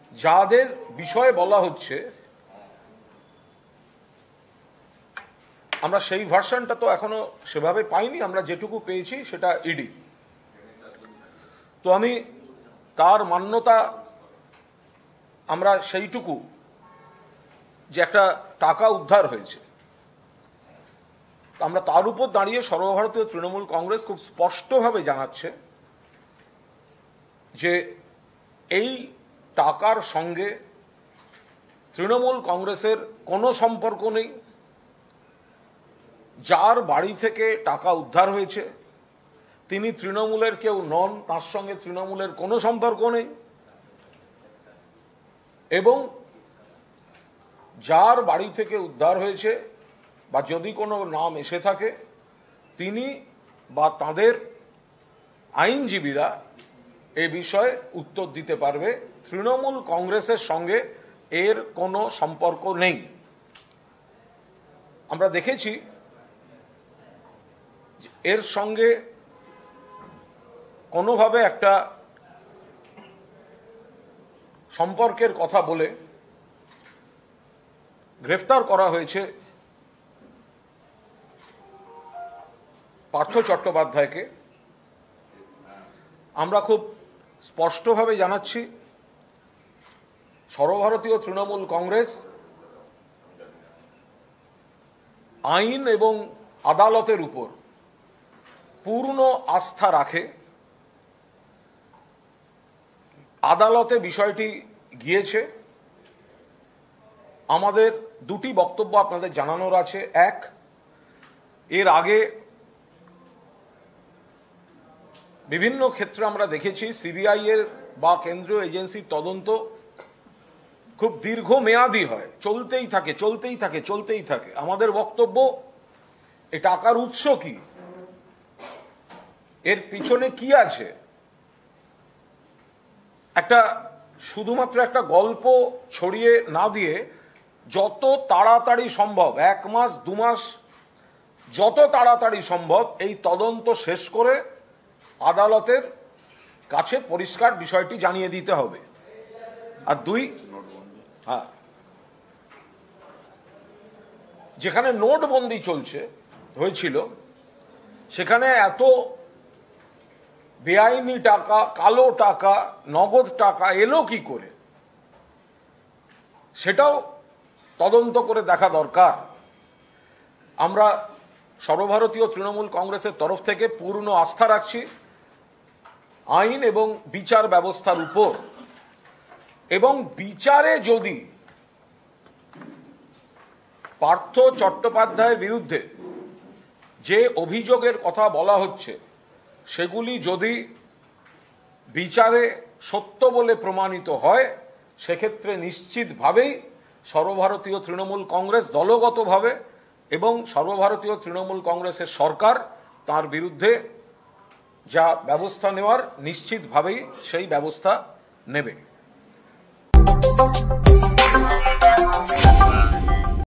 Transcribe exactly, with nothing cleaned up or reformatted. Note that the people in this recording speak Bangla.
যাদের বিষয়ে বলা হচ্ছে আমরা সেই ভার্সনটা তো এখনো সেভাবে পাইনি, আমরা যেটুকু পেয়েছি সেটা ইডি। তো আমি তার মান্যতা আমরা সেইটুকু যে একটা টাকা উদ্ধার হয়েছে, আমরা তার উপর দাঁড়িয়ে সর্বভারতীয় তৃণমূল কংগ্রেস খুব স্পষ্টভাবে জানাচ্ছে যে এই টাকার সঙ্গে তৃণমূল কংগ্রেসের কোনো সম্পর্ক নেই। যার বাড়ি থেকে টাকা উদ্ধার হয়েছে তিনি তৃণমূলের কেউ নন, তার সঙ্গে তৃণমূলের কোনো সম্পর্ক নেই। এবং যার বাড়ি থেকে উদ্ধার হয়েছে বা যদি কোনো নাম এসে থাকে তিনি বা তাদের আইনজীবীরা এ বিষয়ে উত্তর দিতে পারবে। তৃণমূল কংগ্রেসের সঙ্গে এর কোনো সম্পর্ক নেই। আমরা দেখেছি এর সঙ্গে কোনোভাবে একটা সম্পর্কের কথা বলে গ্রেফতার করা হয়েছে পার্থ চট্টোপাধ্যায়কে। আমরা খুব স্পষ্টভাবে জানাচ্ছি সর্বভারতীয় তৃণমূল কংগ্রেস আইন এবং আদালতের উপর পূর্ণ আস্থা রাখে। আদালতে বিষয়টি গিয়েছে। আমাদের দুটি বক্তব্য আপনাদের জানানোর আছে। এক, এর আগে বিভিন্ন ক্ষেত্রে আমরা দেখেছি সিবিআই এর বা কেন্দ্রীয় এজেন্সির তদন্ত খুব দীর্ঘমেয়াদী হয়, চলতেই থাকে চলতেই থাকে চলতেই থাকে। আমাদের বক্তব্য এই টাকার উৎস কি, এর পিছনে কি আছে, একটা শুধুমাত্র একটা গল্প ছড়িয়ে না দিয়ে যত তাড়াতাড়ি সম্ভব, এক মাস দু মাস যত তাড়াতাড়ি সম্ভব এই তদন্ত শেষ করে আদালতের কাছে পরিষ্কার বিষয়টি জানিয়ে দিতে হবে। আর দুই, হ্যাঁ, যেখানে নোটবন্দি চলছে হয়েছিল সেখানে এত বেআইনি টাকা, কালো টাকা, নগদ টাকা এলো কি করে সেটাও তদন্ত করে দেখা দরকার। আমরা সর্বভারতীয় তৃণমূল কংগ্রেসের তরফ থেকে পূর্ণ আস্থা রাখছি আইন এবং বিচার ব্যবস্থার উপর। এবং বিচারে যদি পার্থ চট্টোপাধ্যায়ের বিরুদ্ধে যে অভিযোগের কথা বলা হচ্ছে সেগুলি যদি বিচারে সত্য বলে প্রমাণিত হয় সেক্ষেত্রে নিশ্চিতভাবেই সর্বভারতীয় তৃণমূল কংগ্রেস দলগতভাবে এবং সর্বভারতীয় তৃণমূল কংগ্রেসের সরকার তার বিরুদ্ধে যা ব্যবস্থা নেওয়ার নিশ্চিতভাবেই সেই ব্যবস্থা নেবে।